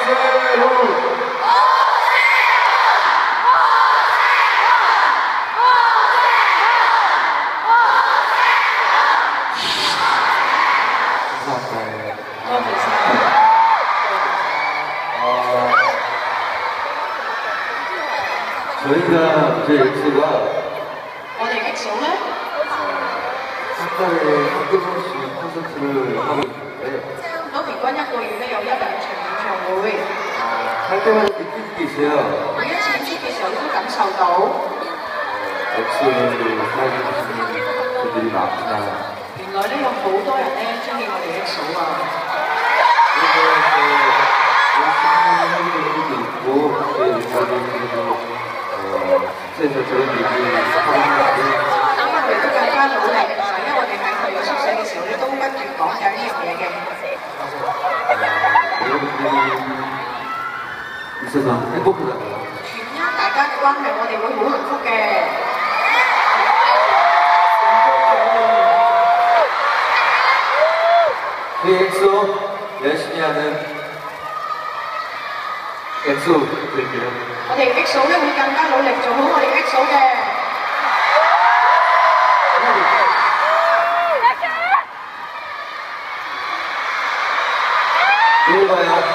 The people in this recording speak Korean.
저희가 제 엑소가 한 달에 한두 번씩 콘서트를 하고 있는데 할 때마다 느끼는 게 있어요. 엑소를 사랑해주시는 분들이 많구나. 그래서 저런 얘기 하고 있는데 여러분들이 있어서 행복하다고요. 우리 엑소 열심히 하는 엑소 드릴게요. EXO會更加努力做好我哋 EXO 嘅。 이거 봐요.